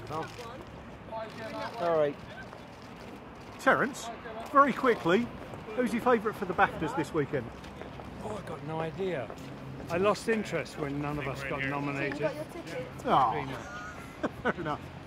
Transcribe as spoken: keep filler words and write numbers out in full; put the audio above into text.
Oh. All right. Terence, very quickly, who's your favourite for the BAFTAs this weekend? Oh, I've got no idea. I lost interest when none of us got nominated. Oh, fair enough.